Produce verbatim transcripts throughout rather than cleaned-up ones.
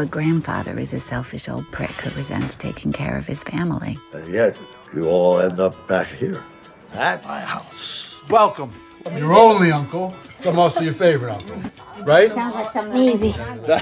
Your grandfather is a selfish old prick who resents taking care of his family. And yet, you all end up back here, at my house. Welcome. Your only uncle. So most of your favorite uncle, right? Sounds like some movie.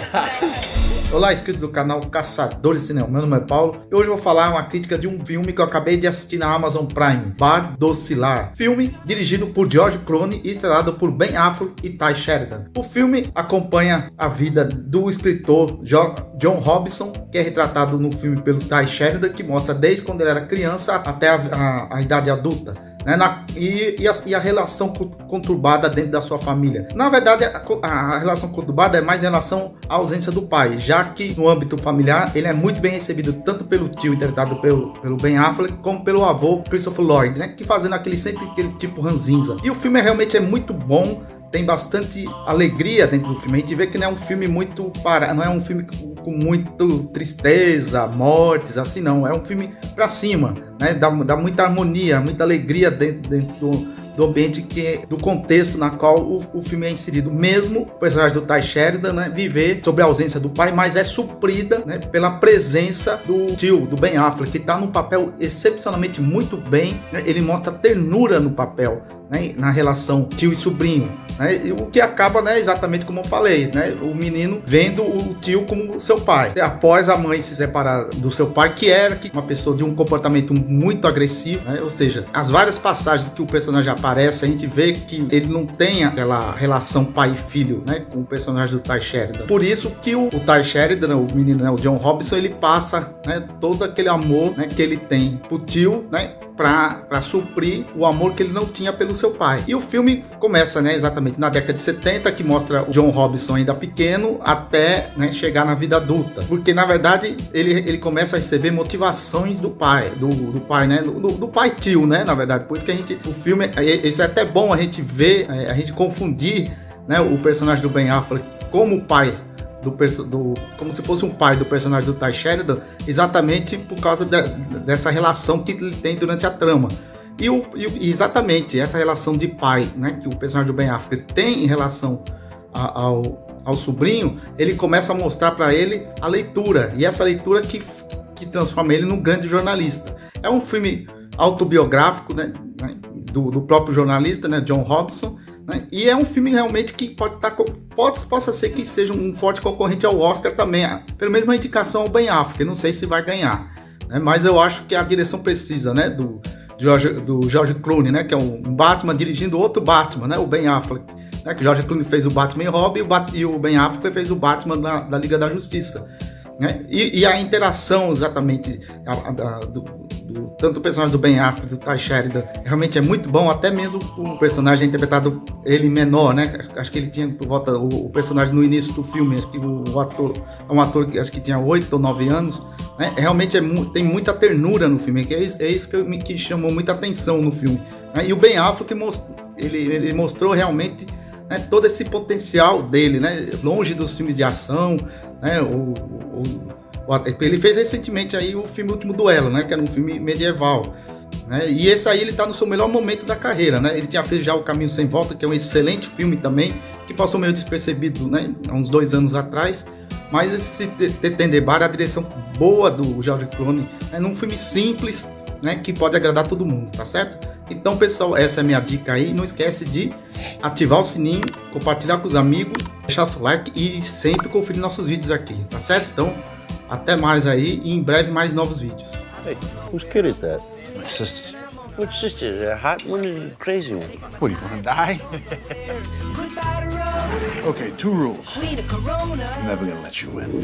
Olá, inscritos do canal Caçadores de Cinema. Meu nome é Paulo e hoje eu vou falar uma crítica de um filme que eu acabei de assistir na Amazon Prime, Bar Docilar. Filme dirigido por George Clooney e estrelado por Ben Affleck e Tye Sheridan. O filme acompanha a vida do escritor John Hobson, que é retratado no filme pelo Tye Sheridan, que mostra desde quando ele era criança até a, a, a idade adulta. Né, na, e, e, a, e a relação conturbada dentro da sua família. Na verdade, a, a relação conturbada é mais em relação à ausência do pai, já que no âmbito familiar ele é muito bem recebido tanto pelo tio interpretado pelo, pelo Ben Affleck, como pelo avô Christopher Lloyd, né, que fazendo aquele sempre aquele tipo ranzinza. E o filme realmente é muito bom. Tem bastante alegria dentro do filme. A gente vê que não é um filme muito para, não é um filme com, com muito tristeza, mortes, assim não. É um filme pra cima, né? Dá, dá muita harmonia, muita alegria dentro, dentro do, do ambiente, que, do contexto na qual o, o filme é inserido. Mesmo o personagem do Tye Sheridan, né, viver sobre a ausência do pai, mas é suprida, né, pela presença do tio, do Ben Affleck, que está no papel excepcionalmente muito bem, né? Ele mostra ternura no papel, né, na relação tio e sobrinho, né, o que acaba, né, exatamente como eu falei, né, o menino vendo o tio como seu pai, após a mãe se separar do seu pai, que era uma pessoa de um comportamento muito agressivo, né, ou seja, as várias passagens que o personagem aparece, a gente vê que ele não tem aquela relação pai e filho, né, com o personagem do Tye Sheridan. Por isso que o, o Tye Sheridan, o menino, né, o John Hobson, ele passa, né, todo aquele amor, né, que ele tem pro tio, né, para suprir o amor que ele não tinha pelo seu pai. E o filme começa, né, exatamente na década de setenta, que mostra o John Hobson ainda pequeno até, né, chegar na vida adulta. Porque na verdade ele, ele começa a receber motivações do pai, do, do pai, né, do, do pai tio, né, na verdade. Por isso que a gente, o filme, isso é até bom a gente ver, a gente confundir, né, o personagem do Ben Affleck como pai Do, do, como se fosse um pai do personagem do Tye Sheridan, exatamente por causa de, dessa relação que ele tem durante a trama. E, o, e exatamente essa relação de pai, né, que o personagem do Ben Affleck tem em relação a, ao, ao sobrinho, ele começa a mostrar para ele a leitura, e essa leitura que, que transforma ele num grande jornalista. É um filme autobiográfico, né, do, do próprio jornalista, né, John Hobson. E é um filme realmente que pode estar, pode, possa ser que seja um forte concorrente ao Oscar também, pelo menos uma indicação ao Ben Affleck. Não sei se vai ganhar, né? Mas eu acho que a direção precisa, né, do George, do George Clooney, né, que é um Batman dirigindo outro Batman, né, o Ben Affleck, né, que o George Clooney fez o Batman e Robin, e o Ben Affleck fez o Batman da, da Liga da Justiça, né? E, e a interação exatamente a, a, do, do, tanto o personagem do Ben Affleck, do Tye Sheridan, realmente é muito bom. Até mesmo o personagem interpretado, ele menor, né, acho que ele tinha por volta, o, o personagem no início do filme, acho que o, o ator é um ator que acho que tinha oito ou nove anos, né, realmente é, tem muita ternura no filme, que é isso, é isso que, me, que chamou muita atenção no filme, né? E o Ben Affleck mostrou, ele, ele mostrou realmente, né, todo esse potencial dele, né, longe dos filmes de ação, né, o, o, o, ele fez recentemente aí o filme Último Duelo, né, que era um filme medieval, né, e esse aí ele tá no seu melhor momento da carreira, né, ele tinha feito já O Caminho Sem Volta, que é um excelente filme também, que passou meio despercebido, né, há uns dois anos atrás, mas esse Tendebara, a direção boa do George Clooney, é num filme simples, né, que pode agradar todo mundo, tá certo? Então, pessoal, essa é a minha dica aí. Não esquece de ativar o sininho, compartilhar com os amigos, deixar seu like e sempre conferir nossos vídeos aqui, tá certo? Então, até mais aí e em breve mais novos vídeos. Hey, whose kid is that? My sister's. Which sister? A hot one and a crazy one? What, do you want to die? Okay, two rules. I'm never gonna let you win.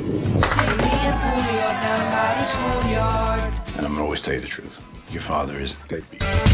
And I'm gonna always tell you the truth. Your father is deadbeat.